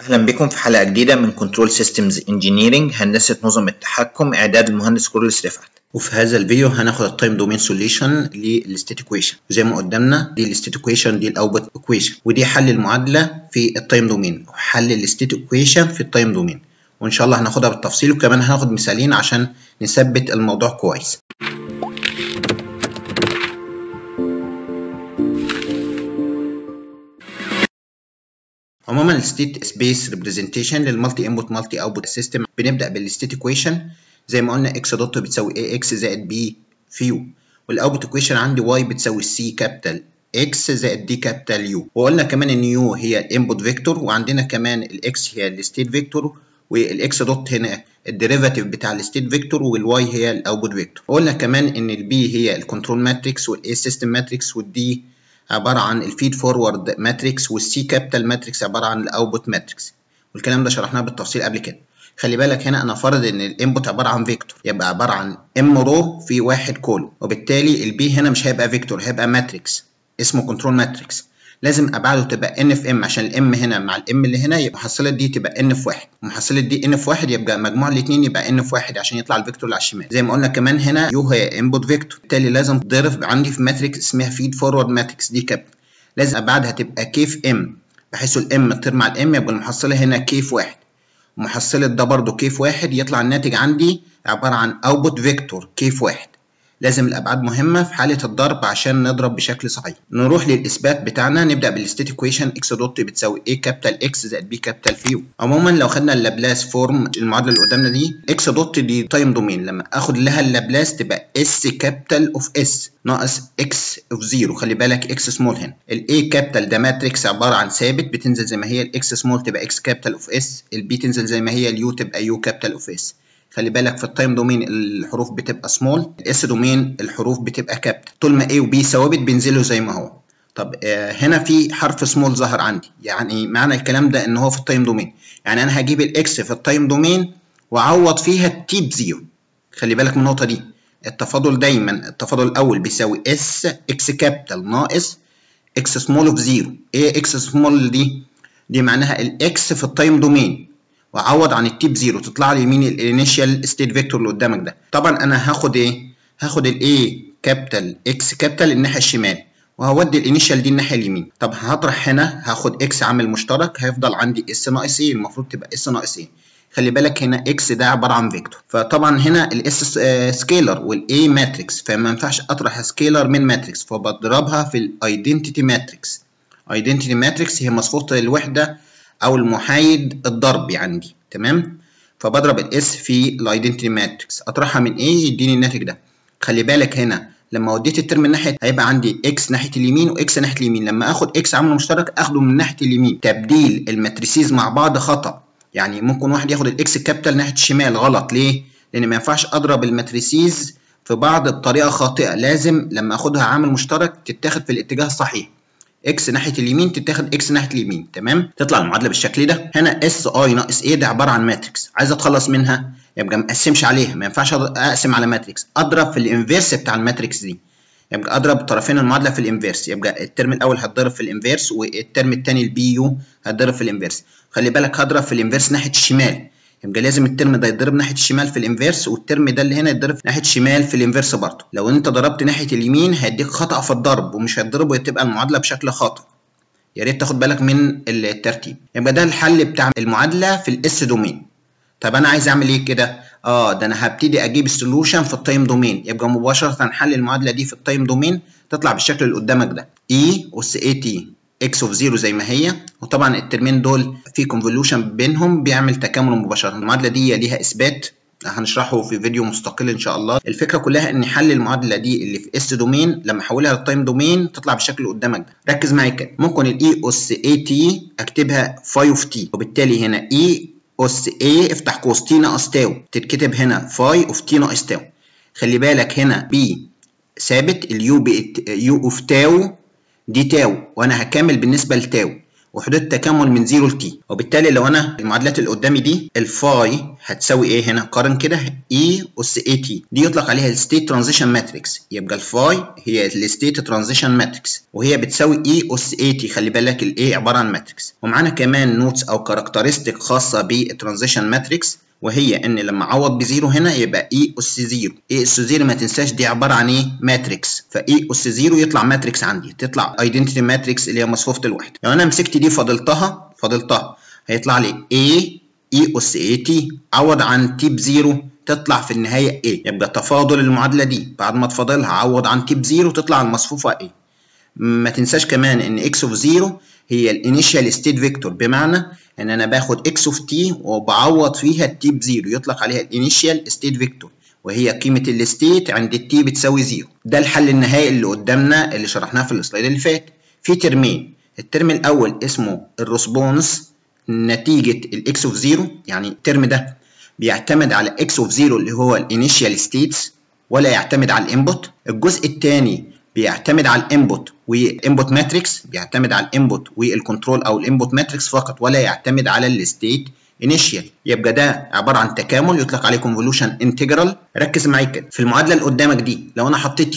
أهلا بكم في حلقة جديدة من كنترول سيستمز انجينيرنج هندسة نظم التحكم إعداد المهندس كورلس رفعت. وفي هذا الفيديو هناخد التايم دومين سوليوشن للستيت ايكويشن. زي ما قدامنا دي الستيت ايكويشن، دي الاوتبوت ايكويشن، ودي حل المعادله في التايم دومين وحل الستيت ايكويشن في التايم دومين، وان شاء الله هناخدها بالتفصيل، وكمان هناخد مثالين عشان نثبت الموضوع كويس. عموما الستيت سبيس ريبريزنتيشن للمالتي انبوت مالتي اوتبوت سيستم بنبدا بالستيت ايكويشن زي ما قلنا اكس دوت بتساوي اي اكس زائد بي في يو، والاوتبوت ايكويشن عندي واي بتساوي سي كابيتال اكس زائد دي كابيتال يو، وقلنا كمان ان يو هي الانبوت فيكتور، وعندنا كمان الاكس هي الستيت فيكتور، والاكس دوت هنا الديريفاتيف بتاع الستيت فيكتور، والواي هي الاوتبوت فيكتور. وقلنا كمان ان البي هي الكنترول ماتريكس، والاي سيستم ماتريكس، والدي عباره عن الفيد فورورد ماتريكس، والسي كابيتال ماتريكس عباره عن الاوتبوت ماتريكس، والكلام ده شرحناه بالتفصيل قبل كده. خلي بالك هنا انا فرض ان الانبوت عباره عن فيكتور، يبقى عباره عن ام رو في واحد كولوم، وبالتالي البي هنا مش هيبقى فيكتور، هيبقى ماتريكس اسمه كنترول ماتريكس. لازم ابعاده تبقى ان في ام، عشان الام هنا مع الام اللي هنا يبقى محصله دي تبقى ان في واحد، ومحصله دي ان في واحد، يبقى مجموع الاثنين يبقى ان في واحد عشان يطلع الفيكتور اللي على الشمال. زي ما قلنا كمان هنا يو هي انبوت فيكتور، بالتالي لازم تضرب عندي في ماتريكس اسمها فيد فورورد ماتريكس دي كابيتال، لازم ابعادها تبقى كي في ام، بحيث الام تطير مع الام، يبقى المحصله هنا كي في واحد، ومحصله ده برضو كي في واحد، يطلع الناتج عندي عباره عن اوتبوت فيكتور كي في واحد. لازم الابعاد مهمه في حاله الضرب عشان نضرب بشكل صحيح. نروح للاثبات بتاعنا، نبدا بالستيت ايكويشن اكس دوت بتساوي اي كابيتال اكس زائد بي كابيتال في يو. عموما لو خدنا اللابلاس فورم المعادله اللي قدامنا دي، اكس دوت دي تايم دومين، لما اخد لها اللابلاس تبقى اس كابيتال اوف اس ناقص اكس اوف زيرو. خلي بالك اكس سمول هنا، الاي كابيتال ده ماتريكس عباره عن ثابت بتنزل زي ما هي، الاكس سمول تبقى اكس كابيتال اوف اس، البي تنزل زي ما هي، اليو تبقى يو كابيتال اوف اس. خلي بالك في التايم دومين الحروف بتبقى سمول، الاس دومين الحروف بتبقى كابيتال، طول ما A و B ثوابت بينزلوا زي ما هو. طب هنا في حرف سمول ظهر عندي، يعني معنى الكلام ده ان هو في التايم دومين، يعني انا هجيب الاكس في التايم دومين واعوض فيها التي بزيرو. خلي بالك من النقطه دي، التفاضل دايما التفاضل الاول بيساوي اس اكس كابيتال ناقص اكس سمول اوف زيرو. ايه اكس سمول دي معناها الاكس في التايم دومين، واعوض عن التي بزيرو، تطلع لي مين الانيشال ستيت فيكتور اللي قدامك ده. طبعا انا هاخد ايه؟ هاخد الاي كابيتال اكس كابيتال الناحيه الشمال، وهودي الانيشال دي الناحيه اليمين. طب هطرح هنا، هاخد اكس عامل مشترك، هيفضل عندي اس ناقص ايه، المفروض تبقى اس ناقص ايه. خلي بالك هنا اكس ده عباره عن فيكتور، فطبعا هنا الاس سكيلر والاي ماتريكس، فما ينفعش اطرح سكيلر من ماتريكس، فبضربها في الايدنتيتي ماتريكس. ايدنتيتي ماتريكس هي مصفوفه الوحده او المحايد الضربي عندي، تمام؟ فبضرب الاس في الايدنتيتي ماتريكس، اطرحها من ايه يديني الناتج ده. خلي بالك هنا لما وديت الترم الناحيه هيبقى عندي اكس ناحيه اليمين واكس ناحيه اليمين، لما اخد اكس عامل مشترك اخده من ناحيه اليمين. تبديل الماتريسيز مع بعض خطا، يعني ممكن واحد ياخد الاكس كابيتال ناحيه الشمال غلط. ليه؟ لان ما ينفعش اضرب الماتريسيز في بعض بطريقه خاطئه، لازم لما اخدها عامل مشترك تتاخد في الاتجاه الصحيح، اكس ناحيه اليمين تتاخد اكس ناحيه اليمين، تمام؟ تطلع المعادله بالشكل ده. هنا اس اي ناقص ايه ده عباره عن ماتريكس، عايز اتخلص منها يبقى ما اقسمش عليها، ما ينفعش اقسم على ماتريكس، اضرب في الانفيرس بتاع الماتريكس دي، يبقى اضرب طرفين المعادله في الانفيرس، يبقى الترم الاول هتضرب في الانفيرس، والترم الثاني البي يو هتضرب في الانفيرس. خلي بالك هضرب في الانفيرس ناحيه الشمال، يبقى لازم الترم ده يتضرب ناحيه الشمال في الانفيرس، والترم ده اللي هنا يتضرب ناحيه الشمال في الانفيرس برضه. لو انت ضربت ناحيه اليمين هيديك خطا في الضرب، ومش هتضرب وتبقى المعادله بشكل خاطئ. يا ريت تاخد بالك من الترتيب. يبقى ده الحل بتاع المعادله في الاس دومين. طب انا عايز اعمل ايه كده؟ ده انا هبتدي اجيب السولوشن في التايم دومين، يبقى مباشره حل المعادله دي في التايم دومين تطلع بالشكل اللي قدامك ده، اي اس اي تي اكس اوف زيرو زي ما هي، وطبعا الترمين دول في كونفوليوشن بينهم بيعمل تكامل مباشره. المعادله دي ليها اثبات هنشرحه في فيديو مستقل ان شاء الله. الفكره كلها ان حل المعادله دي اللي في اس دومين لما احولها للتايم دومين تطلع بالشكل اللي قدامك ده. ركز معايا كده، ممكن الاي اس اي تي اكتبها فاي اوف تي، وبالتالي هنا اي اس اي افتح قوس تي ناقص تاو تتكتب هنا فاي اوف تي ناقص تاو. خلي بالك هنا بي ثابت، اليو بقت يو اوف تاو دي تاو، وانا هكمل بالنسبه لتاو، وحدود التكامل من 0 ل t. وبالتالي لو انا المعادلات اللي قدامي دي الفاي هتساوي ايه هنا؟ قارن كده E أس AT دي يطلق عليها الستيت ترانزيشن ماتريكس. يبقى الفاي هي الستيت ترانزيشن ماتريكس وهي بتساوي E أس AT. خلي بالك الايه عباره عن ماتريكس. ومعانا كمان نوتس او كاركترستيك خاصه بالترانزيشن ماتريكس، وهي ان لما اعوض بزيرو هنا يبقى E أس 0. E أس 0 ما تنساش دي عباره عن ايه؟ ماتريكس. فE أس 0 يطلع ماتريكس عندي، تطلع ايدنتيتي ماتريكس اللي هي مصفوفه الوحده. لو انا مسكت دي فضلتها هيطلع لي A E أس AT. عوض عن T بزيرو تطلع في النهايه A. يبقى تفاضل المعادله دي بعد ما تفاضلها عوض عن T بزيرو تطلع المصفوفه A. ما تنساش كمان ان x اوف 0 هي الانيشال ستيت فيكتور، بمعنى ان انا باخد x اوف t وبعوض فيها t بزيرو يطلق عليها الانيشال ستيت فيكتور، وهي قيمه الستيت عند الت بتساوي 0. ده الحل النهائي اللي قدامنا اللي شرحناه في السلايد اللي فات. في ترمين، الترم الاول اسمه الريسبونس نتيجه الاكس اوف 0، يعني الترم ده بيعتمد على x اوف 0 اللي هو الانيشال ستيتس ولا يعتمد على الانبوت. الجزء الثاني بيعتمد على الانبوت والانبوت ماتريكس، بيعتمد على الانبوت والكنترول او الانبوت ماتريكس فقط ولا يعتمد على الستيت انيشال. يبقى ده عباره عن تكامل يطلق عليه كونفولوشن انتجرال. ركز معايا كده في المعادله اللي قدامك دي، لو انا حطيت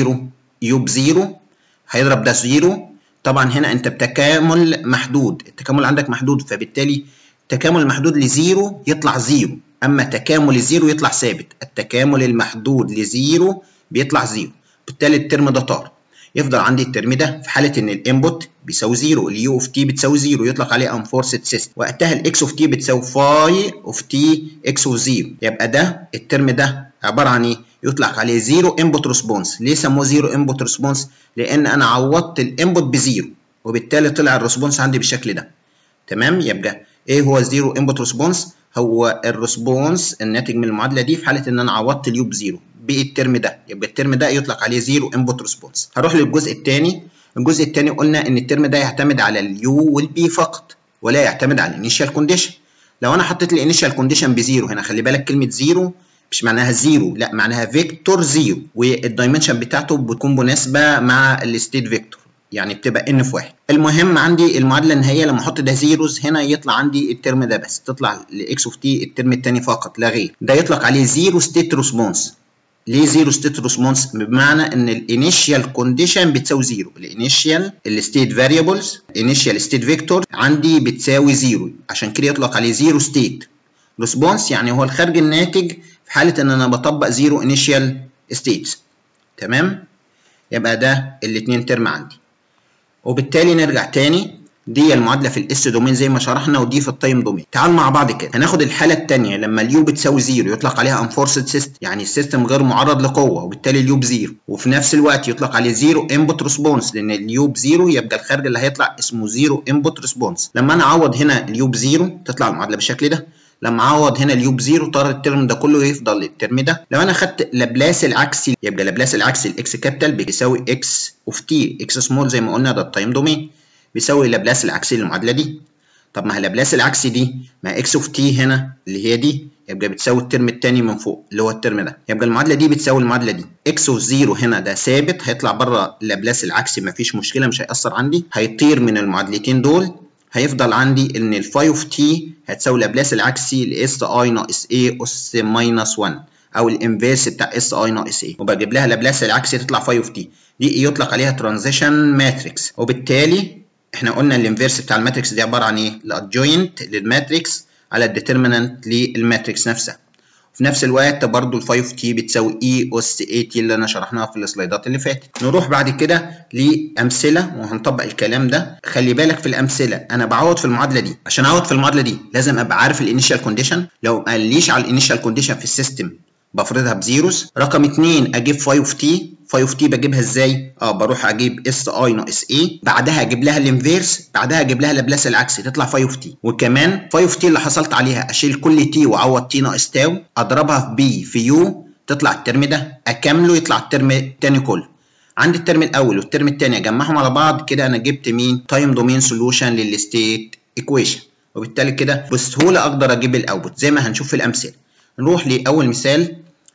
يو بزيرو هيضرب ده 0. طبعا هنا انت بتكامل محدود، التكامل عندك محدود، فبالتالي التكامل المحدود لزيرو يطلع 0، اما تكامل الزيرو يطلع ثابت. التكامل المحدود لزيرو بيطلع 0، بالتالي الترم ده طار. يفضل عندي الترم ده في حاله ان الانبوت بيساوي 0، اليو اوف تي بتساوي 0 يطلق عليه انفورسد سيستم. وقتها الاكس اوف تي بتساوي فاي اوف تي اكس اوف 0. يبقى ده الترم ده عباره عن ايه؟ يطلق عليه 0 انبوت ريسبونس. ليه سموه 0 انبوت ريسبونس؟ لان انا عوضت الانبوت بزيرو وبالتالي طلع الريسبونس عندي بالشكل ده. تمام؟ يبقى ايه هو 0 انبوت ريسبونس؟ هو الريسبونس الناتج من المعادله دي في حاله ان انا عوضت اليو بزيرو بالترم ده. يبقى الترم ده يطلق عليه 0 انبوت ريسبونس. هروح للجزء الثاني. الجزء الثاني قلنا ان الترم ده يعتمد على اليو والبي فقط ولا يعتمد على الانيشال كونديشن. لو انا حطيت الانيشال كونديشن بزيرو هنا، خلي بالك كلمه زيرو مش معناها زيرو، لا معناها فيكتور زيرو، والدايمنشن بتاعته بتكون مناسبه مع الستيت فيكتور، يعني بتبقى ان في 1. المهم عندي المعادله النهائيه لما احط ده زيروز هنا يطلع عندي الترم ده بس، تطلع لاكس اوف تي الترم الثاني فقط لا غير. ده يطلق عليه زيرو ستيت ريسبونس. ليه زيرو ستيت ريسبونس؟ بمعنى ان الانيشال كونديشن بتساوي 0. الانيشال الستيت فاريبلز انيشال ستيت فيكتور عندي بتساوي 0، عشان كده يطلق عليه زيرو ستيت ريسبونس، يعني هو الخارج الناتج في حاله ان انا بطبق زيرو انيشال ستيتس. تمام؟ يبقى ده الاثنين ترم عندي. وبالتالي نرجع تاني، دي المعادله في الاس دومين زي ما شرحنا ودي في التايم دومين. تعال مع بعض كده هناخد الحاله الثانيه لما اليو بتساوي 0 يطلق عليها انفورسد سيستم، يعني السيستم غير معرض لقوه وبالتالي اليو ب0، وفي نفس الوقت يطلق عليه 0 انبوت ريسبونس لان اليو ب0 يبقى الخارج اللي هيطلع اسمه 0 انبوت ريسبونس. لما انا اعوض هنا اليو ب0 تطلع المعادله بالشكل ده. لما اعوض هنا اليو ب0 طار الترم ده كله يفضل الترم ده. لو انا خدت لابلاس العكسي يبقى لابلاس العكسي الاكس كابيتال بيساوي اكس اوف تي، اكس سمول زي ما قلنا ده التايم دومين بيساوي لابلاس العكسي للمعادله دي. طب ما هي لابلاس العكسي دي ما اكس اوف تي هنا اللي هي دي يبقى بتساوي الترم الثاني من فوق اللي هو الترم ده. يبقى المعادله دي بتساوي المعادله دي. اكس اوف 0 هنا ده ثابت هيطلع بره لابلاس العكسي مفيش مشكله مش هيأثر عندي، هيطير من المعادلتين دول. هيفضل عندي ان الفاي اوف تي هتساوي لابلاس العكسي لاس اي ناقص اي اس ماينس 1 او الانفيرس بتاع اس اي ناقص اي، وبجيب لها لابلاس العكسي تطلع فاي اوف تي. دي يطلق عليها ترانزيشن ماتريكس. وبالتالي احنا قلنا الانفيرس بتاع الماتريكس دي عباره عن ايه؟ الادجوينت للماتريكس على الديترمينانت للماتريكس نفسها. في نفس الوقت برضو الفاي اوف تي بتساوي اي اس اي تي اللي انا شرحناها في السلايدات اللي فاتت. نروح بعد كده لامثله وهنطبق الكلام ده. خلي بالك في الامثله انا بعوض في المعادله دي، عشان اعوض في المعادله دي لازم ابقى عارف الانيشال كونديشن. لو ما قاليش على الانيشال كونديشن في السيستم بفرضها بزيروز. رقم 2 اجيب فاي اوف تي. فاي اوف تي بجيبها ازاي؟ بروح اجيب اس اي ناقص اي، بعدها اجيب لها الانفيرس، بعدها اجيب لها لابلاس العكسي تطلع فاي اوف تي. وكمان فاي اوف تي اللي حصلت عليها اشيل كل تي واعوض تي ناقص تاو، اضربها في بي في يو تطلع الترم ده، اكمله يطلع الترم الثاني كله. عندي الترم الاول والترم الثاني اجمعهم على بعض كده انا جبت مين؟ تايم دومين سوليوشن للستيت ايكويشن. وبالتالي كده بسهوله اقدر اجيب الاوتبوت زي ما هنشوف في الامثله. نروح لاول مثال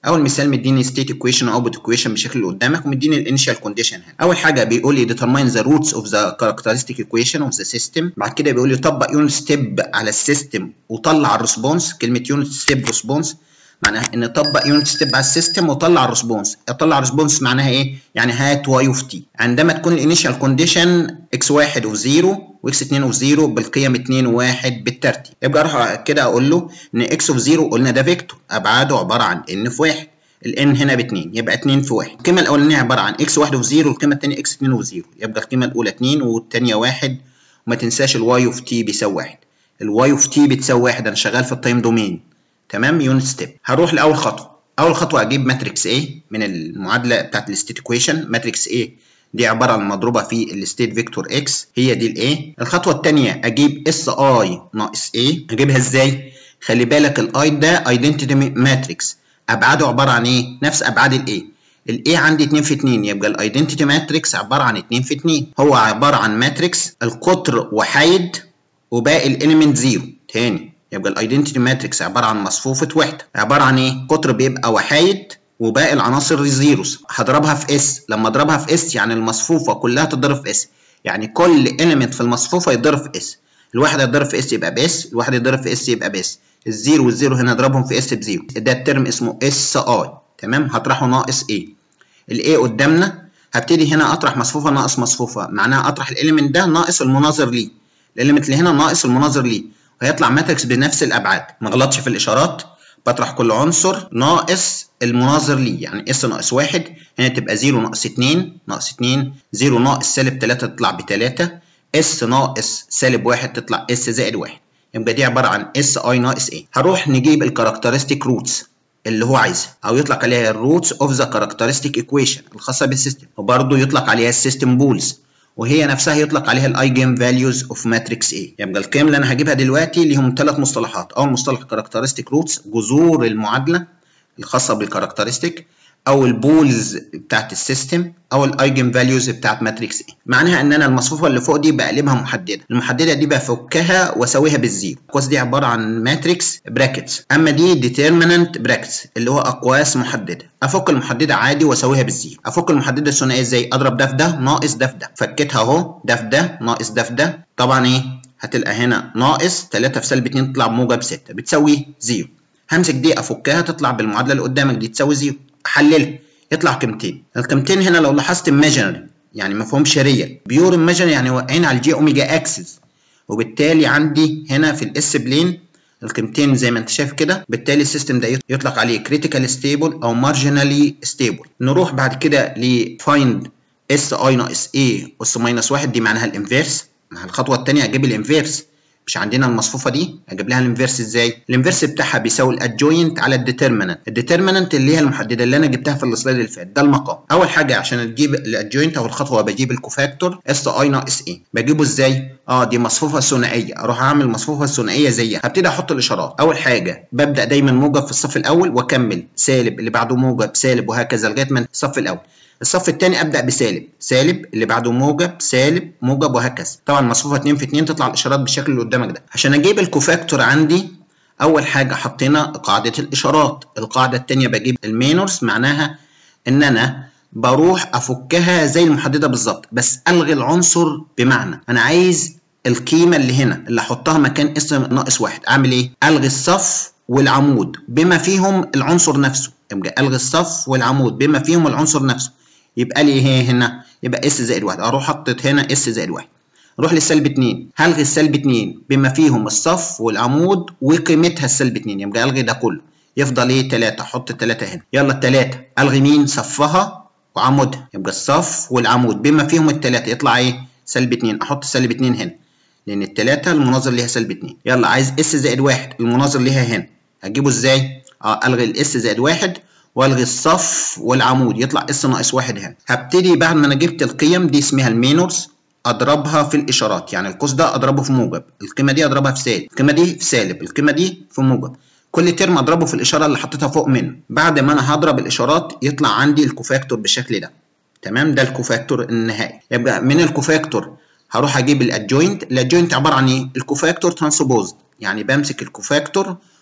اول مثال مديني ستيت ايكويشن واوتبوت ايكويشن بالشكل اللي قدامك، ومديني الانيشال كونديشن هنا. اول حاجه بيقول لي determine the roots of the characteristic equation of the system. بعد كده بيقول لي طبق يونت ستيب على السيستم وطلع الريسبونس. كلمه يونت ستيب ريسبونس معناها ان طبق يونت ستيب على السيستم وطلع الريسبونس. اطلع الريسبونس معناها ايه؟ يعني هات واي اوف تي عندما تكون الانيشال كونديشن x1 اوف 0 واكس 2 اوف 0 بالقيم 2 و1 بالترتيب. يبقى اروح كده اقول له ان x اوف 0 قلنا ده فيكتور ابعاده عباره عن n في 1، الان هنا ب 2 يبقى 2 في 1. القيمه الاولانيه عباره عن x1 اوف 0 والقيمه الثانيه x2 اوف 0، يبقى القيمه الاولى 2 والثانيه 1. وما تنساش الواي اوف تي بيساوي 1. الواي اوف تي بتساوي 1، انا شغال في التايم دومين. تمام. يونت ستيب. هروح لاول خطوه. اول خطوه اجيب ماتريكس A من المعادله بتاعت الستيت ايكويشن. ماتريكس A دي عباره عن مضروبه في الستيت فيكتور x، هي دي الاي. الخطوه الثانيه اجيب اس اي ناقص A. اجيبها ازاي؟ خلي بالك الاي ده ايدنتيتي ماتريكس، ابعاده عباره عن ايه؟ نفس ابعاد الاي. الاي عندي 2 في 2، يبقى الايدنتيتي ماتريكس عباره عن 2 في 2. هو عباره عن ماتريكس القطر وحيد وباقي الاليمنت 0. تاني يبقى الايدنتيتي ماتريكس عباره عن مصفوفه وحده، عباره عن ايه؟ قطر بيبقى وحيد وباقي العناصر زيروز. هضربها في اس. لما اضربها في اس يعني المصفوفه كلها تضرب في اس، يعني كل اليمنت في المصفوفه يتضرب في اس. الواحد يتضرب في اس يبقى باس، الواحد يتضرب في اس يبقى باس. الزيرو والزيرو هنا اضربهم في اس بزيرو، ده الترم اسمه اس اي. تمام. هطرحه ناقص ايه. الاي قدامنا هبتدي هنا اطرح مصفوفه ناقص مصفوفه، معناها اطرح الاليمنت ده ناقص المناظر ليه، الاليمنت اللي هنا ناقص المناظر ليه، وهيطلع ماتريكس بنفس الابعاد. ما غلطش في الاشارات، بطرح كل عنصر ناقص المناظر ليه، يعني اس ناقص 1 هنا تبقى 0 ناقص 2 ناقص 2، 0 ناقص سالب 3 تطلع ب 3، اس ناقص سالب 1 تطلع اس زائد 1. يبقى دي عباره عن اس اي ناقص ايه. هروح نجيب الكاركترستيك روتس اللي هو عايزها، او يطلق عليها الروتس اوف ذا كاركترستيك ايكويشن الخاصه بالسيستم، وبرضه يطلق عليها السيستم بولز، وهي نفسها يطلق عليها الايجن فاليوز اوف ماتريكس A. يبقى القيم اللي انا هجيبها دلوقتي ليهم 3 مصطلحات. اول مصطلح كاركترستيك روتس، جذور المعادله الخاصه بالكاركترستيك، او البولز بتاعت السيستم، او الايجن فاليوز بتاعت ماتريكس A. معناها ان انا المصفوفه اللي فوق دي بقلبها محدده، المحدده دي بفكها واساويها بالزيرو. الاقواس دي عباره عن ماتريكس براكتس، اما دي ديترمينانت براكتس اللي هو اقواس محدده. افك المحدده عادي واساويها بالزيرو. افك المحدده الثنائيه ازاي؟ اضرب ده في ده ناقص ده في ده. فكيتها اهو، ده في ده ناقص ده في ده. طبعا ايه؟ هتلقى هنا ناقص 3 في سالب 2 تطلع بموجب 6 بتساوي 0. همسك دي افكها تطلع بالمعادله اللي قدامك دي تساوي 0. احللها يطلع قيمتين. القيمتين هنا لو لاحظت imaginary يعني ما فيهمش ريال. بيور imaginary يعني واقعين على الجي اوميجا اكسس، وبالتالي عندي هنا في الاس بلين القيمتين زي ما انت شايف كده. بالتالي السيستم ده يطلق عليه كريتيكال ستيبل او مارجنالي ستيبل. نروح بعد كده لفايند اس اي ناقص اي اس ماينس 1، دي معناها الانفيرس. مع الخطوه الثانيه اجيب الانفيرس. مش عندنا المصفوفه دي، اجيب لها الانفيرس ازاي؟ الانفيرس بتاعها بيساوي الادجوينت على الديترمينانت. الديترمينانت اللي هي المحدده اللي انا جبتها في السلايد اللي فات، ده المقام. اول حاجه عشان تجيب الادجوينت او الخطوه بجيب الكوفاكتور اس اي ناقص اي. بجيبه ازاي؟ دي مصفوفه ثنائيه، اروح اعمل مصفوفه ثنائيه زيها. هبتدي احط الاشارات. اول حاجه ببدا دايما موجب في الصف الاول واكمل سالب، اللي بعده موجب سالب، وهكذا لغايه ما الصف الاول. الصف الثاني ابدا بسالب سالب، اللي بعده موجب سالب موجب، وهكذا. طبعا مصفوفه 2 في 2 تطلع الاشارات بالشكل اللي قدامك ده. عشان اجيب الكوفاكتور عندي اول حاجه حطينا قاعده الاشارات. القاعده الثانيه بجيب المينورز، معناها ان انا بروح افكها زي المحدده بالظبط، بس الغي العنصر. بمعنى انا عايز القيمه اللي هنا اللي احطها مكان اس ناقص 1 اعمل ايه؟ الغي الصف والعمود بما فيهم العنصر نفسه. يبقى الغي الصف والعمود بما فيهم العنصر نفسه. يبقى لي ايه هنا؟ يبقى اس زائد 1. اروح حطيت هنا اس زائد 1. اروح للسالب 2، هلغي السالب 2 بما فيهم الصف والعمود وقيمتها السالب 2. يبقى الغي ده كله، يفضل ايه؟ 3. احط ال3 هنا. يلا ال3 الغي مين؟ صفها وعمودها. يبقى الصف والعمود بما فيهم ال3 يطلع ايه؟ سالب 2. احط سالب 2 هنا لان ال3 المناظر ليها سالب 2. يلا عايز اس زائد 1 المناظر ليها هنا، اجيبه ازاي؟ الغي الاس زائد 1 والغي الصف والعمود، يطلع اس ناقص 1 هنا. هبتدي بعد ما انا جبت القيم دي اسمها المينورز اضربها في الاشارات، يعني القوس ده اضربه في موجب، القيمه دي اضربها في سالب، القيمه دي في سالب، القيمه دي في موجب. كل ترم اضربه في الاشاره اللي حطيتها فوق منه. بعد ما انا هضرب الاشارات يطلع عندي الكوفاكتور بالشكل ده. تمام. ده الكوفاكتور النهائي. يبقى من الكوفاكتور هروح اجيب الادجوينت. الادجوينت عباره عن ايه؟ الكوفاكتور ترانسبوزد، يعني بمسك الكوفاكتور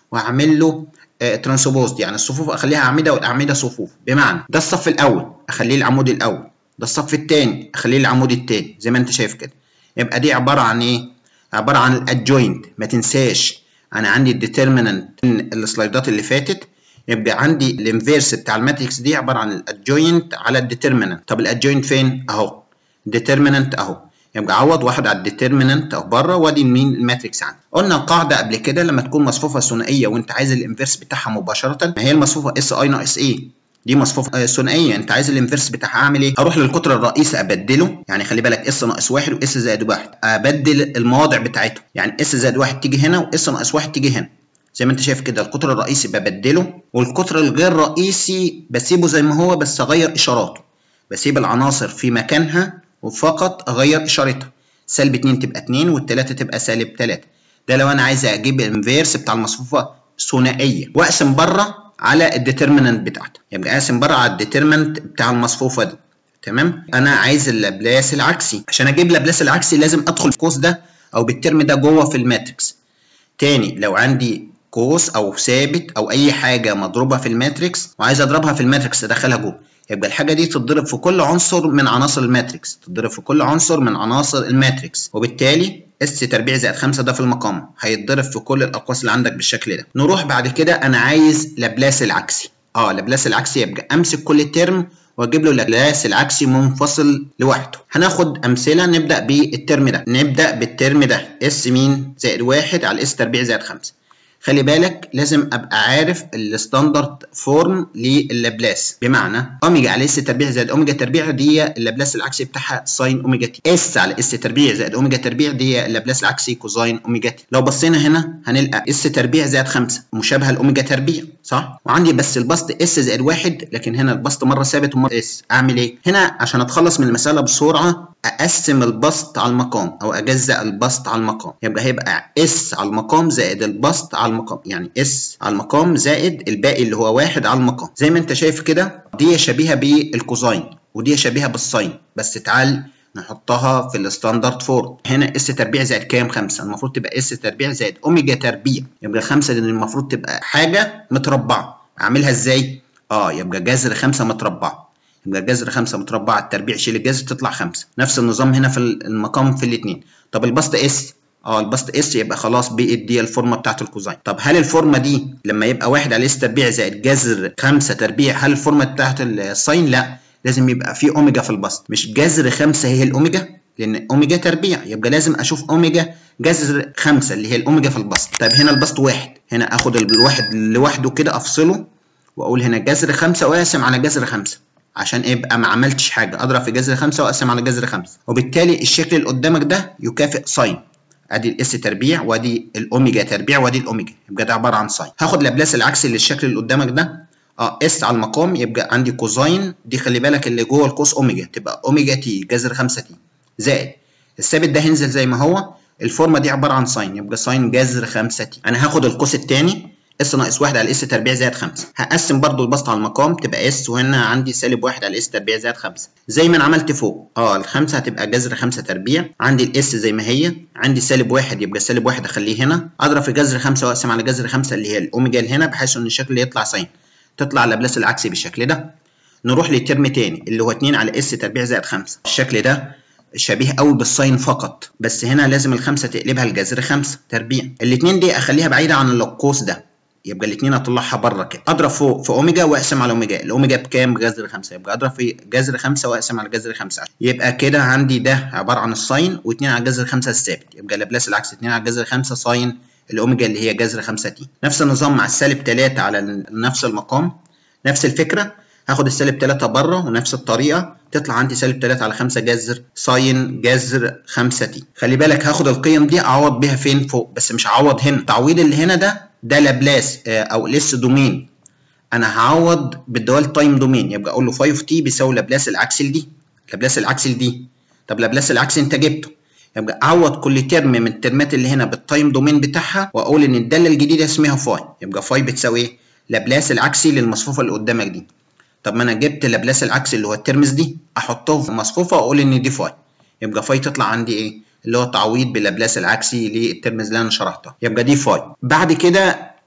وهعمل له ترانسبوز، يعني الصفوف اخليها اعمده والاعمده صفوف. بمعنى ده الصف الاول اخليه العمود الاول، ده الصف الثاني اخليه العمود الثاني زي ما انت شايف كده. يبقى دي عباره عن ايه؟ عباره عن الادجوينت. ما تنساش انا عندي الديترمينانت السلايدات اللي فاتت، يبقى عندي الانفيرس بتاع الماتريكس دي عباره عن الادجوينت على الديترمينانت. طب الادجوينت فين؟ اهو ديترمينانت اهو، يبقى عوض واحد على الديترمينانت اهو بره، وادي مين؟ الماتريكس عندي. قلنا القاعده قبل كده لما تكون مصفوفه ثنائيه وانت عايز الانفيرس بتاعها مباشره، ما هي المصفوفه اس اي ناقص ايه، دي مصفوفه ثنائيه، انت عايز الانفيرس بتاعها اعمل ايه؟ اروح للقطر الرئيسي ابدله، يعني خلي بالك اس ناقص واحد واس زائد واحد، ابدل المواضع بتاعتهم، يعني اس زائد واحد تيجي هنا واس ناقص واحد تيجي هنا زي ما انت شايف كده. القطر الرئيسي ببدله، والقطر الغير رئيسي بسيبه زي ما هو بس اغير اشاراته، بسيب العناصر في مكانها وفقط اغير اشارتها. سالب 2 تبقى 2 والتلاتة تبقى سالب 3. ده لو انا عايز اجيب الانفيرس بتاع المصفوفه ثنائيه، واقسم بره على الديترمينانت بتاعتها، يبقى اقسم بره على الديترمينانت بتاع المصفوفه دي. تمام. انا عايز اللابلاس العكسي، عشان اجيب اللابلاس العكسي لازم ادخل القوس ده او بالترم ده جوه في الماتريكس. تاني لو عندي قوس او ثابت او اي حاجه مضروبه في الماتريكس وعايز اضربها في الماتريكس ادخلها جوه، يبقى الحاجه دي تتضرب في كل عنصر من عناصر الماتريكس، تتضرب في كل عنصر من عناصر الماتريكس، وبالتالي اس تربيع زائد 5 ده في المقام هيتضرب في كل الاقواس اللي عندك بالشكل ده. نروح بعد كده انا عايز لابلاس العكسي. لابلاس العكسي يبقى امسك كل ترم واجيب له لابلاس العكسي منفصل لوحده. هناخد امثله. نبدا بالترم ده، نبدا بالترم ده اس مين زائد 1 على اس تربيع زائد 5. خلي بالك لازم ابقى عارف الستاندرد فورم لللابلاس، بمعنى اوميجا على اس تربيع زائد اوميجا تربيع دي اللابلاس العكسي بتاعها ساين اوميجا تي، اس على اس تربيع زائد اوميجا تربيع دي اللابلاس العكسي كوزاين اوميجا تي. لو بصينا هنا هنلقى اس تربيع زائد 5 مشابهه لاوميجا تربيع، صح؟ وعندي بس البسط اس زائد 1، لكن هنا البسط مره ثابت ومره اس. اعمل ايه؟ هنا عشان اتخلص من المساله بسرعه اقسم البسط على المقام او اجزأ البسط على المقام، يبقى هيبقى اس على المقام زائد البسط على المقام، يعني اس على المقام زائد الباقي اللي هو 1 على المقام. زي ما انت شايف كده دي شبيهه بالكوزاين ودي شبيهه بالساين، بس تعال نحطها في الستاندرد فورم. هنا اس تربيع زائد كام؟ 5، المفروض تبقى اس تربيع زائد اوميجا تربيع، يبقى 5 دي المفروض تبقى حاجه متربعه. اعملها ازاي؟ يبقى جذر 5 متربعه، يبقى جذر 5 متربع على التربيع شيل الجذر تطلع 5. نفس النظام هنا في المقام في الاثنين. طب البسط اس، البسط اس يبقى خلاص بقت دي الفورمه بتاعت الكوزاين. طب هل الفورمه دي لما يبقى 1 على اس تربيع زائد جذر 5 تربيع هل الفورمه بتاعت الساين؟ لا، لازم يبقى في اوميجا في البسط، مش جذر 5 هي الاوميجا، لان اوميجا تربيع، يبقى لازم اشوف اوميجا جذر 5 اللي هي الاوميجا في البسط. طيب هنا البسط 1، هنا اخد الواحد لوحده كده افصله واقول هنا جذر 5 واقسم على جذر 5 عشان يبقى ما عملتش حاجه، اضرب في جذر 5 واقسم على جذر 5، وبالتالي الشكل اللي قدامك ده يكافئ ساين. ادي الاس تربيع وادي الاوميجا تربيع وادي الاوميجا، يبقى ده عباره عن ساين. هاخد لابلاس العكسي للشكل اللي قدامك ده، اس على المقام يبقى عندي كوزاين، دي خلي بالك اللي جوه القوس اوميجا تبقى اوميجا تي جذر 5 تي زائد الثابت ده هينزل زي ما هو، الفورمه دي عباره عن ساين، يبقى ساين جذر 5 تي. انا هاخد القوس الثاني اس ناقص 1 على اس تربيع زائد 5، هقسم برضو البسط على المقام تبقى اس، وهنا عندي سالب 1 على اس تربيع زائد 5 زي ما انا عملت فوق. ال5 هتبقى جذر 5 تربيع، عندي الاس زي ما هي، عندي سالب 1 يبقى سالب 1 اخليه هنا، اضرب في جذر 5 واقسم على جذر 5 اللي هي الاوميجا اللي هنا، بحيث ان الشكل يطلع ساين، تطلع لابلاس العكسي بالشكل ده. نروح للترم تاني اللي هو 2 على اس تربيع زائد 5، الشكل ده شبيه قوي بالساين فقط، بس هنا لازم ال5 تقلبها لجذر 5 تربيع. الاثنين دي اخليها بعيده عن القوس ده، يبقى الاثنين اطلعها بره كده، اضرب فوق في اوميجا واقسم على اوميجا، الاوميجا بكام؟ بجذر 5، يبقى اضرب في جذر 5 واقسم على جذر 5، يبقى كده عندي ده عباره عن الساين و2 على جذر 5 الثابت، يبقى لابلاس العكس 2 على جذر 5 ساين الاوميجا اللي هي جذر 5 تي. نفس النظام مع السالب 3 على نفس المقام، نفس الفكره، هاخد السالب 3 بره ونفس الطريقه تطلع عندي سالب 3 على 5 جذر ساين جذر 5 تي. خلي بالك هاخد القيم دي اعوض بيها فين؟ فوق، بس مش هعوض هنا، التعويض اللي هنا ده لابلاس او الاس دومين، انا هعوض بالدوال تايم دومين، يبقى اقول له 5 تي بيساوي لابلاس العكسي لدي، لابلاس العكسي لدي. طب لابلاس العكسي انت جبته، يبقى اعوض كل ترم من الترمات اللي هنا بالتايم دومين بتاعها، واقول ان الداله الجديده اسمها فاي، يبقى فاي بتساوي ايه؟ لابلاس العكسي للمصفوفه اللي قدامك دي. طب ما انا جبت لابلاس العكسي اللي هو الترمز دي، احطه في مصفوفه واقول ان دي فاي، يبقى فاي تطلع عندي ايه؟ اللي هو تعويض بلابلاس العكسي للترمز اللي انا شرحتها، يبقى دي فاي. بعد كده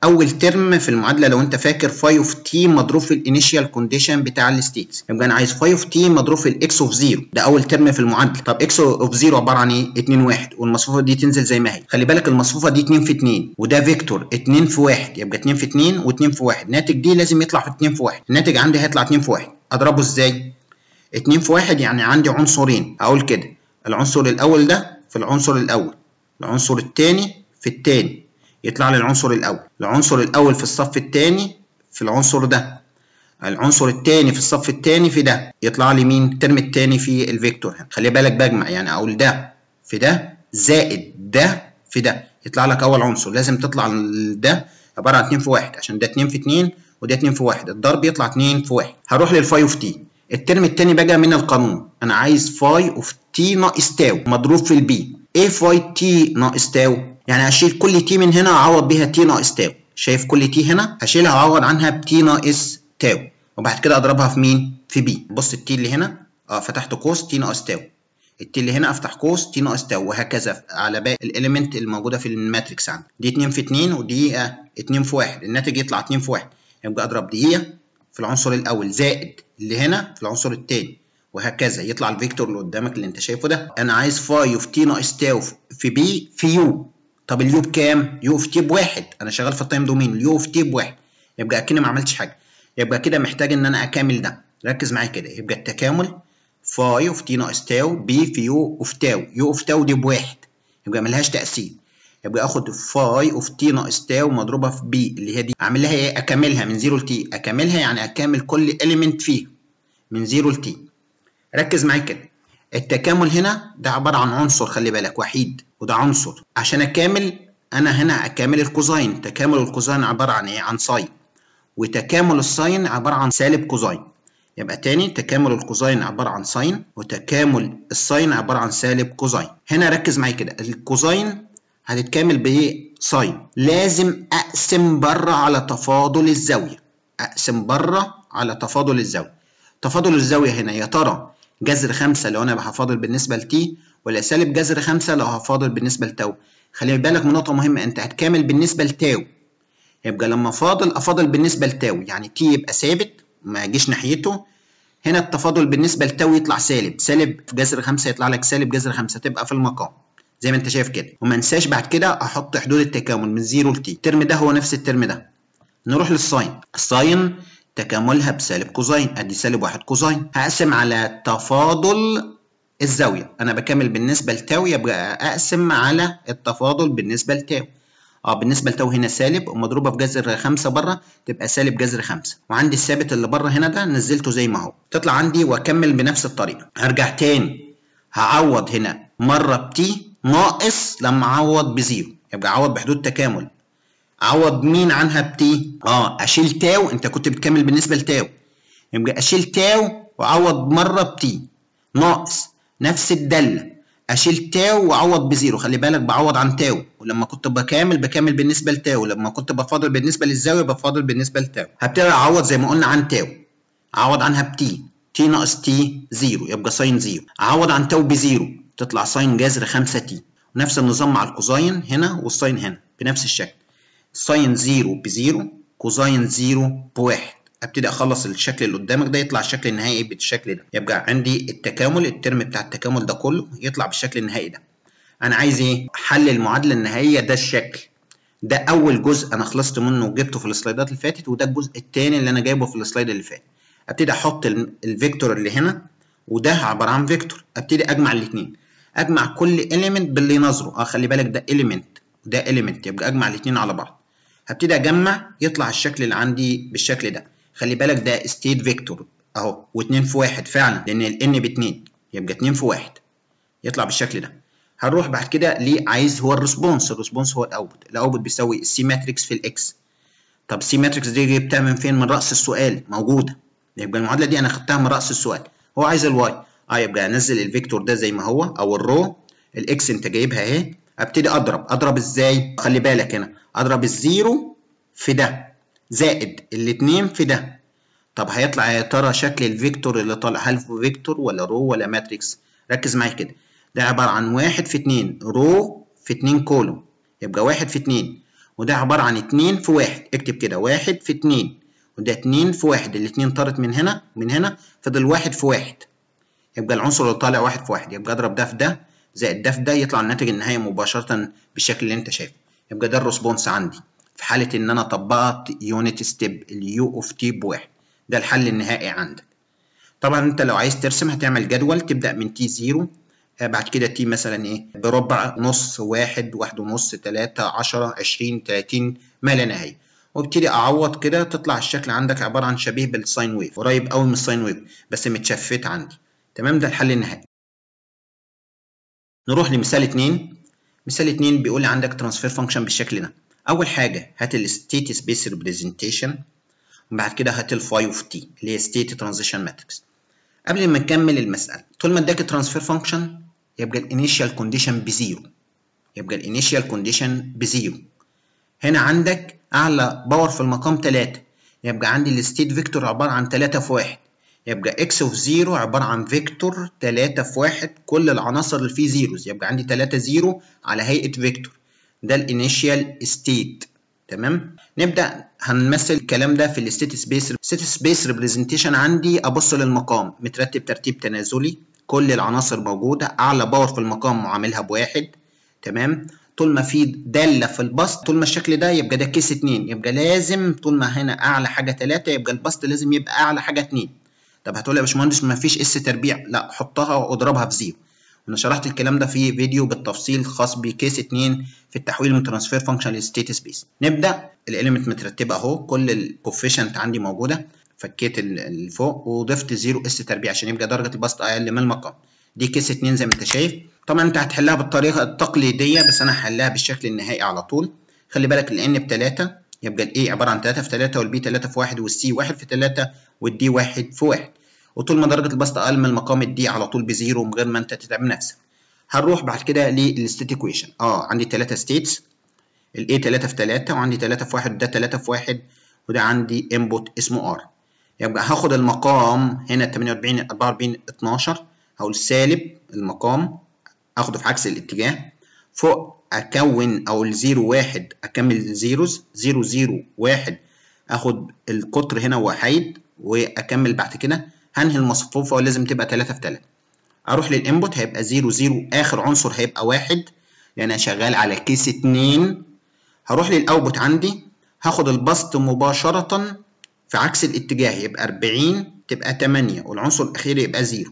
اول ترم في المعادله لو انت فاكر 5 اوف تي مضروب في الانيشال كونديشن بتاع الستيتس، يبقى انا عايز 5 اوف تي مضروب في الاكس اوف 0، ده اول ترم في المعادله. طب اكس اوف 0 عباره عن ايه؟ 2 1 والمصفوفه دي تنزل زي ما هي. خلي بالك المصفوفه دي 2 في 2 وده فيكتور 2 في 1، يبقى 2 في 2 و2 في 1، الناتج دي لازم يطلع في 2 في 1، الناتج عندي هيطلع 2 في 1. اضربه ازاي؟ 2 في 1 يعني عندي عنصرين، اقول كده العنصر الاول ده في العنصر الاول، العنصر الثاني في الثاني، يطلع لي العنصر الاول. العنصر الاول في الصف الثاني في العنصر ده، العنصر الثاني في الصف الثاني في ده، يطلع لي مين؟ الترم الثاني في الفيكتور هنا. خلي بالك بجمع، يعني اقول ده في ده زائد ده في ده، يطلع لك اول عنصر. لازم تطلع ده عباره عن 2 في 1 عشان ده 2 في 2 وده 2 في 1، الضرب يطلع 2 في 1. هروح للفاي اوف تي. الترم الثاني بقى من القانون، انا عايز فاي اوف تي ناقص تاو مضروب في البي. ايه فاي تي ناقص تاو؟ يعني هشيل كل تي من هنا واعوض بيها تي ناقص تاو. شايف كل تي هنا هشيلها واعوض عنها بتي ناقص تاو، وبعد كده اضربها في مين؟ في بي. بص التي اللي هنا فتحت قوس تي ناقص تاو، التي اللي هنا افتح قوس تي ناقص تاو، وهكذا على باقي الاليمنت الموجوده في الماتريكس عندي. دي 2 في 2 ودي 2 في 1، الناتج يطلع 2 في 1. يبقى اضرب دي في العنصر الاول زائد اللي هنا في العنصر الثاني، وهكذا يطلع الفيكتور اللي قدامك اللي انت شايفه ده. انا عايز فاي اوف تي ناقص تاو في بي في يو. طب اليو بكام؟ يو اوف تي بواحد، انا شغال في التايم دومين، اليو اوف تي بواحد، يبقى اكني ما عملتش حاجه. يبقى كده محتاج ان انا اكامل ده، ركز معايا كده. يبقى التكامل فاي اوف تي ناقص تاو بي في يو اوف تاو، يو اوف تاو دي بواحد يبقى ملهاش تأثير. يبقى اخد فاي اوف تي ناقص تاو مضروبه في بي اللي هي دي، اعمل لها ايه؟ اكملها من 0 ل تي. اكملها يعني اكمل كل اليمنت فيها من 0 ل تي. ركز معايا كده، التكامل هنا ده عباره عن عنصر، خلي بالك وحيد، وده عنصر. عشان اكامل انا هنا اكامل الكوزاين. تكامل الكوزاين عباره عن ايه؟ عن ساين، وتكامل الساين عباره عن سالب كوزاين. يبقى تاني، تكامل الكوزاين عباره عن ساين، وتكامل الساين عباره عن سالب كوزاين. هنا ركز معايا كده، الكوزاين هتتكامل بايه؟ ساين. لازم اقسم بره على تفاضل الزاويه، اقسم بره على تفاضل الزاويه. تفاضل الزاويه هنا يا ترى جذر 5 لو انا هفاضل بالنسبه لتي، ولا سالب جذر 5 لو هفاضل بالنسبه لتاو؟ خلي بالك من نقطه مهمه، انت هتكامل بالنسبه لتاو، يبقى لما افاضل بالنسبه لتاو، يعني تي يبقى ثابت ما يجيش ناحيته. هنا التفاضل بالنسبه لتاو يطلع سالب، سالب جذر 5 يطلع لك سالب جذر 5، تبقى في المقام زي ما انت شايف كده. وما انساش بعد كده احط حدود التكامل من 0 ل تي. الترم ده هو نفس الترم ده. نروح للساين. الساين تكاملها بسالب كوزاين، ادي سالب 1 كوزاين. هقسم على تفاضل الزاويه، انا بكمل بالنسبه لتاو يبقى اقسم على التفاضل بالنسبه لتاو. بالنسبه لتاو هنا سالب ومضروبه في جذر 5 بره، تبقى سالب جذر 5. وعندي الثابت اللي بره هنا ده نزلته زي ما هو، تطلع عندي واكمل بنفس الطريقه. هرجع تاني هعوض هنا مره بتي ناقص لما اعوض بزيرو، يبقى اعوض بحدود تكامل. اعوض مين عنها بتي؟ اشيل تاو، انت كنت بتكمل بالنسبه لتاو، يبقى اشيل تاو واعوض مره بتي ناقص نفس الداله، اشيل تاو واعوض بزيرو. خلي بالك بعوض عن تاو، ولما كنت بكمل بالنسبه لتاو، لما كنت بفاضل بالنسبه للزاويه بفاضل بالنسبه لتاو. هبتدي اعوض زي ما قلنا عن تاو، اعوض عنها بتي، تي ناقص تي زيرو يبقى ساين زيرو. اعوض عن تاو بزيرو تطلع ساين جذر 5 تي. ونفس النظام مع الكوزاين هنا والساين هنا بنفس الشكل، ساين زيرو بزيرو، كوزاين زيرو بواحد. ابتدي اخلص الشكل اللي قدامك ده، يطلع الشكل النهائي بالشكل ده. يبقى عندي التكامل، الترم بتاع التكامل ده كله يطلع بالشكل النهائي ده. انا عايز ايه؟ حل المعادله النهائيه. ده الشكل ده اول جزء انا خلصت منه وجبته في السلايدات اللي فاتت، وده الجزء الثاني اللي انا جايبه في السلايد اللي فات. ابتدي احط الفيكتور اللي هنا، وده عباره عن فيكتور. ابتدي اجمع الاثنين، اجمع كل اليمنت باللي نظره. خلي بالك ده اليمنت وده اليمنت، يبقى اجمع الاثنين على بعض. هبتدي اجمع يطلع الشكل اللي عندي بالشكل ده. خلي بالك ده ستيت فيكتور اهو، و2 في 1 فعلا لان الان ب2، يبقى 2 في 1 يطلع بالشكل ده. هنروح بعد كده ليه عايز هو الريسبونس. الريسبونس هو الاوتبوت. الاوتبوت بيساوي السي ماتريكس في الاكس. طب السي ماتريكس دي جبتها من فين؟ من راس السؤال موجوده، يبقى المعادله دي انا خدتها من راس السؤال. هو عايز الواي، يبقى انزل الفيكتور ده زي ما هو، او الرو. الاكس انت جايبها اهي. ابتدي اضرب ازاي؟ خلي بالك هنا اضرب الزيرو في ده زائد الاثنين في ده. طب هيطلع يا ترى شكل الفيكتور اللي طالع هل فيكتور ولا رو ولا ماتريكس؟ ركز معايا كده، ده عباره عن 1 في 2 رو في 2 كولوم، يبقى 1 في 2 وده عباره عن 2 في 1. اكتب كده 1 في 2، وده 2 في 1. الاتنين طارت من هنا ومن هنا، فضل 1 في 1. يبقى العنصر اللي طالع 1 في 1. يبقى اضرب ده في ده زائد ده في ده، يطلع الناتج النهائي مباشره بالشكل اللي انت شايفه. يبقى ده الريسبونس عندي في حاله ان انا طبقت يونت ستيب اليو اوف تي ب1. ده الحل النهائي عندك. طبعا انت لو عايز ترسم هتعمل جدول، تبدا من تي 0، بعد كده تي مثلا ايه بربع، نص، 1، 1 ونص، 3، 10، 20، 30 ما لا نهايه، وابتدي اعوض كده. تطلع الشكل عندك عباره عن شبيه بالساين ويف، قريب قوي من الساين ويف بس متشفت عندي. تمام، ده الحل النهائي. نروح لمثال 2. مثال 2 بيقول لي عندك ترانسفير فانكشن بالشكل ده. اول حاجه هات الستيت سبيس ريبريزنتيشن، وبعد كده هات الفاي اوف تي اللي هي ستيت ترانزيشن ماتريكس. قبل ما نكمل المساله، طول ما اداك الترانسفير فانكشن يبقى الانيشال كونديشن بزيرو. يبقى الانيشال كونديشن بزيرو. هنا عندك اعلى باور في المقام 3، يبقى عندي الستيت فيكتور عباره عن 3 في 1. يبقى اكس اوف 0 عباره عن فيكتور 3 في 1، كل العناصر اللي فيه زيروز، يبقى عندي 3 0 على هيئه فيكتور. ده الانيشال ستيت. تمام، نبدا هنمثل الكلام ده في الستيت سبيس. الستيت سبيس ريبريزنتيشن عندي ابص للمقام مترتب ترتيب تنازلي، كل العناصر موجوده، اعلى باور في المقام معاملها بواحد. تمام، طول ما في داله في البسط، طول ما الشكل ده يبقى ده كيس 2، يبقى لازم طول ما هنا اعلى حاجه 3 يبقى البسط لازم يبقى اعلى حاجه 2. طب هتقول يا باشمهندس ما فيش اس تربيع، لا حطها واضربها في 0. انا شرحت الكلام ده في فيديو بالتفصيل خاص بكيس 2 في التحويل من ترانسفير فانكشن لستيت سبيس. نبدا. الاليمنت مترتبه اهو، كل الكوفيشنت عندي موجوده، فكيت اللي فوق وضفت 0 اس تربيع عشان يبقى درجه البسط اقل من المقام. دي كيس 2 زي ما انت شايف. طبعا انت هتحلها بالطريقه التقليديه، بس انا هحلها بالشكل النهائي على طول. خلي بالك الان ب3، يبقى الاي عباره عن 3 في 3، والبي 3 في 1، والسي 1 في 3، والدي 1 في 1. وطول ما درجه البسط اقل من المقام الدي على طول بزيرو من غير ما انت تتعب نفسك. هنروح بعد كده للستيت ايكويشن. عندي 3 ستيتس، الاي 3 في 3، وعندي 3 في 1، وده 3 في 1، وده عندي انبوت اسمه ار. يبقى هاخد المقام هنا 48 44 12، هقول سالب المقام اخده في عكس الاتجاه، فوق اكون او ال0 1 اكمل الزيروز، 0 0 1 اخد القطر هنا وحيد واكمل. بعد كده هنهي المصفوفه ولازم تبقى 3 في 3. اروح للانبوت هيبقى 0 0، اخر عنصر هيبقى 1 لان انا شغال على كيس 2. هروح للاوتبوت عندي هاخد البسط مباشره في عكس الاتجاه، يبقى 40 تبقى 8 والعنصر الاخير يبقى 0،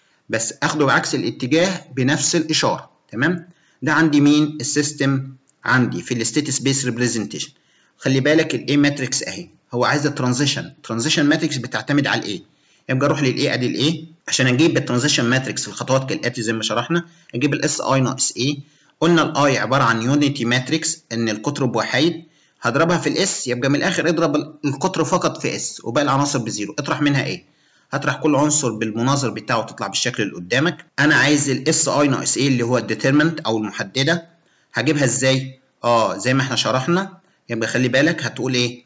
بس اخده بعكس الاتجاه بنفس الاشاره. تمام، ده عندي مين؟ السيستم عندي في الستيت سبيس ريبريزنتيشن. خلي بالك الاي ماتريكس اهي، هو عايز الترانزيشن ماتريكس بتعتمد على الاي. يبقى اروح للاي، ادي الاي. عشان اجيب الترانزيشن ماتريكس الخطوات كالاتي زي ما شرحنا. اجيب الاس اي ناقص اي. قلنا الاي عباره عن يونيتي ماتريكس، ان القطر بوحيد، هضربها في الاس، يبقى من الاخر اضرب القطر فقط في اس وباقي العناصر بزيرو. اطرح منها ايه؟ هطرح كل عنصر بالمناظر بتاعه تطلع بالشكل اللي قدامك. انا عايز الاس اي ناقص ايه اللي هو الديترمنت او المحدده. هجيبها ازاي؟ زي ما احنا شرحنا. يبقى خلي بالك هتقول ايه؟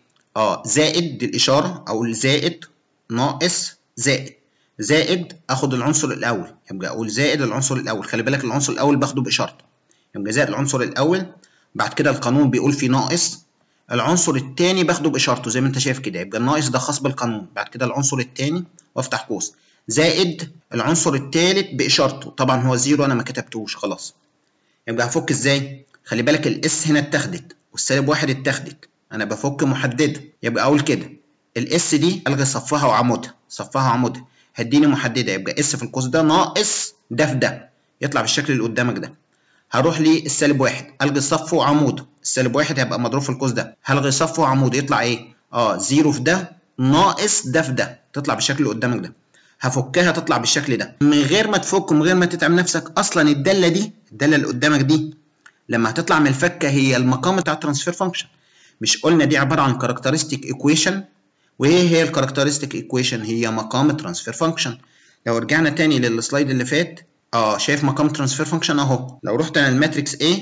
زائد دي الاشاره، او الزائد ناقص زائد. زائد اخد العنصر الاول، يبقى اقول زائد العنصر الاول. خلي بالك العنصر الاول باخده باشارته، يبقى زائد العنصر الاول. بعد كده القانون بيقول فيه ناقص العنصر الثاني باخده باشارته زي ما انت شايف كده، يبقى الناقص ده خاص بالقانون. بعد كده العنصر الثاني وافتح قوس، زائد العنصر الثالث باشارته. طبعا هو زيرو انا ما كتبتوش خلاص. يبقى هفك ازاي؟ خلي بالك الاس هنا اتاخدت والسالب 1 اتاخدت، انا بفك محدده. يبقى اقول كده الاس دي الغي صفها وعمودها، صفها وعمودها، هديني محدده. يبقى اس في القوس ده ناقص ده في ده، يطلع بالشكل اللي قدامك ده. هروح للسالب 1، الغي صفه وعموده. السالب 1 هيبقى مضروب في القوس ده، هلغي صفه وعموده، يطلع ايه؟ 0 في ده ناقص ده في ده، تطلع بالشكل اللي قدامك ده. هفكها تطلع بالشكل ده من غير ما تفك ومن غير ما تتعب نفسك. اصلا الداله دي، الداله اللي قدامك دي لما هتطلع من الفكه هي المقام بتاع الترانسفير فانكشن. مش قلنا دي عباره عن كاركترستيك ايكويشن؟ وايه هي الكاركترستيك ايكويشن؟ هي مقام الترانسفير فانكشن. لو رجعنا تاني للسلايد اللي فات، شايف مقام الترانسفير فانكشن اهو. لو رحت انا الماتريكس A،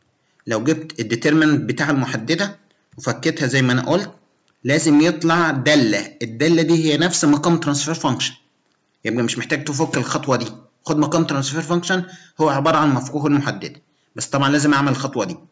لو جبت الديترمنت بتاع المحدده وفكيتها زي ما انا قلت، لازم يطلع داله، الداله دي هي نفس مقام ترانسفير فانكشن. يبقى مش محتاج تفك الخطوه دي، خد مقام ترانسفير فانكشن هو عباره عن مفكوك المحدده، بس طبعا لازم اعمل الخطوه دي.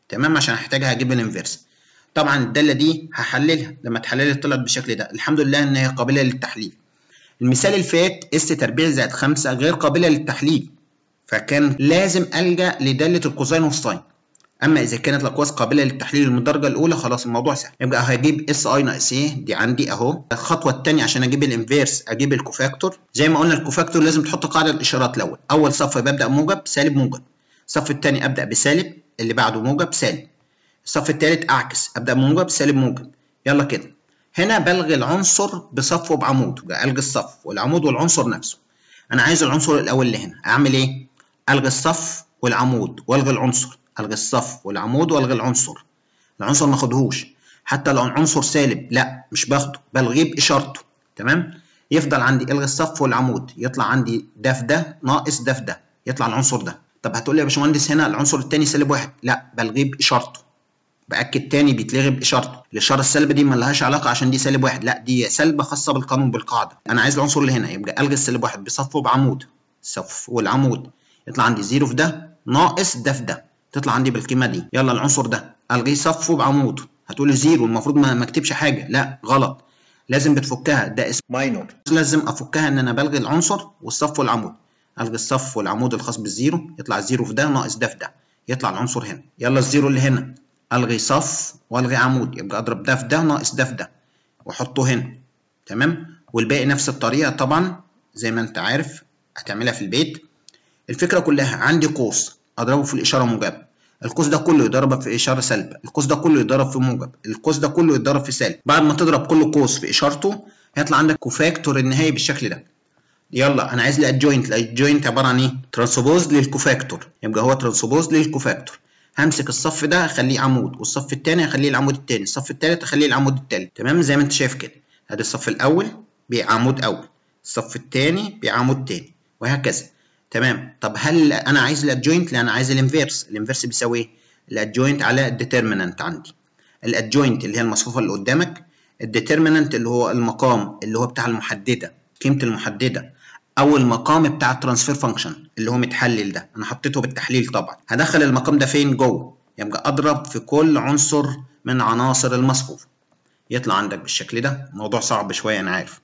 تمام، عشان هحتاجها هجيب الانفيرس. طبعا الداله دي هحللها، لما تحللها طلعت بالشكل ده، الحمد لله ان هي قابله للتحليل. المثال اللي فات اس تربيع زائد 5 غير قابله للتحليل، فكان لازم الجا لداله الكوساين والساين. اما اذا كانت الاقواس قابله للتحليل من الدرجه الاولى خلاص الموضوع سهل. يبقى هجيب اس اي ناقص ايه دي عندي اهو. الخطوه الثانيه عشان اجيب الانفيرس اجيب الكوفاكتور. زي ما قلنا الكوفاكتور لازم تحط قاعده الاشارات الاول، اول صف ببدا موجب سالب موجب، الصف الثاني ابدا بسالب، اللي بعده موجب سالب، الصف الثالث اعكس ابدا موجب سالب موجب. يلا كده هنا بلغي العنصر بصف وبعمود، يبقى الغي الصف والعمود والعنصر نفسه. انا عايز العنصر الاول اللي هنا، اعمل ايه؟ الغي الصف والعمود والغي العنصر، الغي الصف والعمود والغي العنصر. العنصر ما اخدهوش، حتى لو العنصر سالب لا مش باخده، بلغيه باشارته. تمام، يفضل عندي الغي الصف والعمود، يطلع عندي ده في ده ناقص ده في ده، يطلع العنصر ده. طب هتقول لي يا باشمهندس هنا العنصر الثاني سالب 1، لا بلغيه باشارته، باكد تاني بيتلغي باشارته. الاشاره السالبه دي مالهاش علاقه عشان دي سالب 1، لا دي سالبه خاصه بالقانون بالقاعده. انا عايز العنصر اللي هنا، يبقى الغي السالب 1 بصف وبعمود، الصف والعمود، يطلع عندي 0 في ده ناقص ده في ده، تطلع عندي بالقيمه دي. يلا العنصر ده الغيه صف وبعمود، هتقول لي 0 المفروض ما اكتبش حاجه، لا غلط، لازم بتفكها، ده اسم ماينور، لازم افكها ان انا بلغي العنصر والصف والعمود. الغي الصف والعمود الخاص بالزيرو، يطلع 0 في ده ناقص ده في ده، يطلع العنصر هنا. يلا الزيرو اللي هنا الغي صف والغي عمود، يبقى اضرب ده في ده ناقص ده في ده واحطه هنا. تمام، والباقي نفس الطريقه طبعا زي ما انت عارف هتعملها في البيت. الفكره كلها عندي قوس اضربه في الاشاره موجبه، القوس ده كله يضرب في اشاره سالبه، القوس ده كله يضرب في موجب، القوس ده كله يضرب في سالب. بعد ما تضرب كل قوس في اشارته هيطلع عندك كوفاكتور النهائي بالشكل ده. يلا انا عايز الادجوينت، الادجوينت عباره عن ايه؟ ترانسبوز للكوفاكتور، يبقى هو ترانسبوز للكوفاكتور. همسك الصف ده اخليه عمود، والصف الثاني اخليه العمود الثاني، الصف الثالث اخليه العمود الثالث. تمام، زي ما انت شايف كده، ادي الصف الاول بعمود اول، الصف الثاني بعمود ثاني، وهكذا. تمام، طب هل انا عايز الادجوينت؟ لا انا عايز الانفيرس. الانفيرس بيساوي ايه؟ الادجوينت على الديترمينانت. عندي الادجوينت اللي هي المصفوفه اللي قدامك، الديترمينانت اللي هو المقام اللي هو بتاع المحدده، قيمه المحدده، او المقام بتاع الترانسفير فانكشن اللي هو متحلل ده، انا حطيته بالتحليل طبعا. هدخل المقام ده فين؟ جوه، يبقى اضرب في كل عنصر من عناصر المصفوفه، يطلع عندك بالشكل ده. موضوع صعب شويه انا عارف.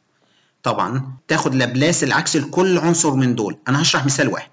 طبعا تاخد لابلاس العكسي لكل عنصر من دول. انا هشرح مثال واحد،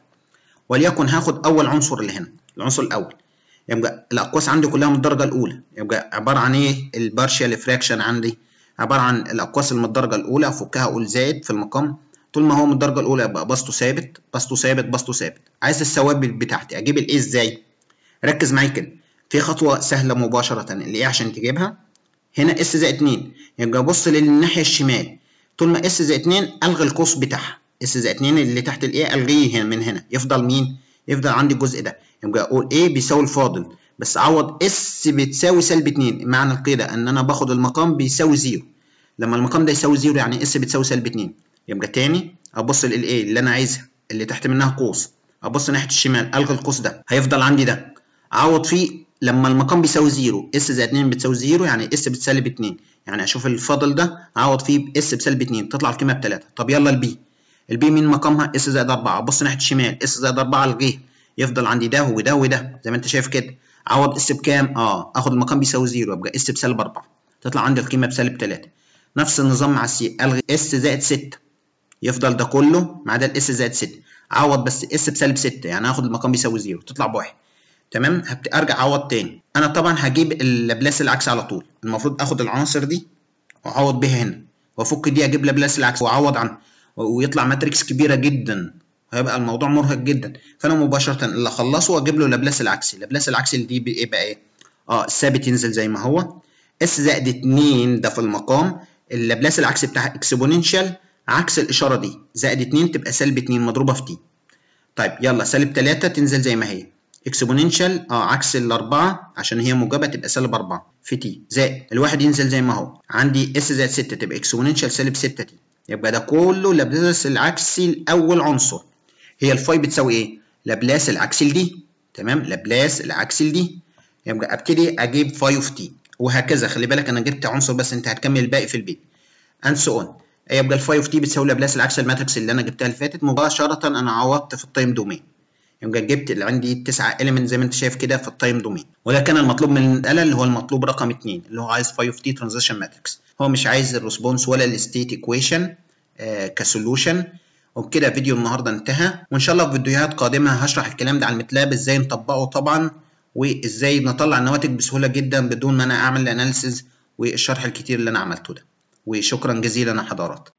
وليكن هاخد اول عنصر اللي هنا، العنصر الاول، يبقى الاقواس عندي كلها من الدرجه الاولى، يبقى عباره عن ايه؟ البارشال فراكشن عندي عباره عن الاقواس اللي من الدرجه الاولى، افكها اقول زائد في المقام، طول ما هو من الدرجه الاولى يبقى بسطه ثابت بسطه ثابت بسطه ثابت. عايز الثوابت بتاعتي اجيب الايه ازاي؟ ركز معايا كده، في خطوه سهله مباشره. الايه عشان تجيبها هنا اس زائد 2، يبقى بص للناحيه الشمال، طول ما اس زائد 2 الغي القوس بتاعها، اس زائد 2 اللي تحت الايه الغيه هنا من هنا، يفضل مين؟ يفضل عندي الجزء ده، يبقى اقول ايه بيساوي الفاضل، بس اعوض اس بتساوي سالب 2. معنى كده ان انا باخد المقام بيساوي 0، لما المقام ده يساوي 0 يعني اس بتساوي سالب 2. يبقى تاني ابص للايه اللي انا عايزها اللي تحت منها قوس، ابص ناحيه الشمال الغي القوس ده، هيفضل عندي ده اعوض فيه لما المقام بيساوي 0، اس زائد 2 بتساوي 0 يعني اس بتسالب 2، يعني اشوف الفاضل ده اعوض فيه باس بسالب 2 تطلع القيمه ب 3. طب يلا البي مين مقامها؟ اس زائد 4، ابص ناحيه الشمال اس زائد 4 الغيه، يفضل عندي ده وده وده زي ما انت شايف كده. اعوض اس بكام؟ اخد المقام بيساوي 0 يبقى اس بسالب 4، تطلع عندي القيمه بسالب 3. نفس النظام مع السي، الغي اس زائد 6، يفضل ده كله ما عدا الاس زائد 6، اعوض بس اس بسالب 6 يعني هاخد المقام بيساوي 0 تطلع ب1. تمام، ارجع اعوض تاني. انا طبعا هجيب اللابلاس العكسي على طول، المفروض اخد العناصر دي واعوض بيها هنا، وافك دي اجيب لابلاس العكسي واعوض عنه، ويطلع ماتريكس كبيره جدا، هيبقى الموضوع مرهق جدا. فانا مباشره اللي اخلصه واجيب له لابلاس العكسي. لابلاس العكسي دي بيبقى ايه؟ الثابت ينزل زي ما هو، اس زائد 2 ده في المقام، اللابلاس العكسي بتاعها اكسبوننشال عكس الاشاره دي، زائد 2 تبقى سالب 2 مضروبه في تي. طيب يلا سالب 3 تنزل زي ما هي، اكسبوننشال عكس الاربعه عشان هي موجبه تبقى سالب 4 في تي، زائد الواحد ينزل زي ما هو، عندي اس زائد 6 تبقى اكسبوننشال سالب 6 تي. يبقى ده كله لابلاس العكسي لاول عنصر. هي الفاي بتساوي ايه؟ لابلاس العكسي لدي. تمام، لابلاس العكسي لدي، يبقى ابتدي اجيب فاي اوف تي، وهكذا. خلي بالك انا جبت عنصر بس، انت هتكمل الباقي في البيت اند سو اون. يبقى الفاي اوف تي بتساوي لابلاس العكسي الماتريكس اللي انا جبتها اللي فاتت. مباشره انا عوضت في التايم دومين، يبقى جبت اللي عندي 9 element زي ما انت شايف كده في التايم دومين. ولكن المطلوب من الآلة اللي هو المطلوب رقم 2 اللي هو عايز 5T ترانزيشن ماتريكس، هو مش عايز الريسبونس ولا الستيت ايكويشن كسولوشن. وبكده فيديو النهارده انتهى، وان شاء الله في فيديوهات قادمه هشرح الكلام ده على الماتلاب ازاي نطبقه طبعا، وازاي نطلع النواتج بسهوله جدا بدون ما انا اعمل اناليسيز والشرح الكتير اللي انا عملته ده. وشكرا جزيلا يا حضرات.